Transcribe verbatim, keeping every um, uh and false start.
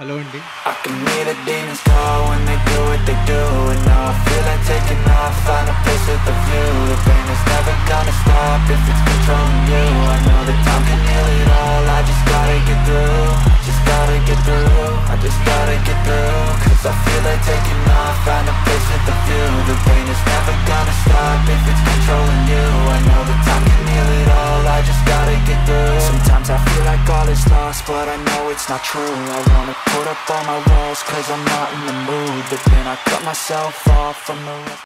Hello అండి. I can hear the demons call when they do what they do. And now I feel like taking off, find a place with a view. The pain is never gonna stop if it's controlling you. I know that time can heal it all, I just gotta get through. Just gotta get through, I just gotta get through. Cause I feel like taking off, find a place with a view. The pain is never gonna stop if it's controlling you. I know that time can heal it all, I just gotta get through. Sometimes I feel like all is lost, but I know it's not true. I wanna put up all my walls cause I'm not in the mood, but then I cut myself off from the rest.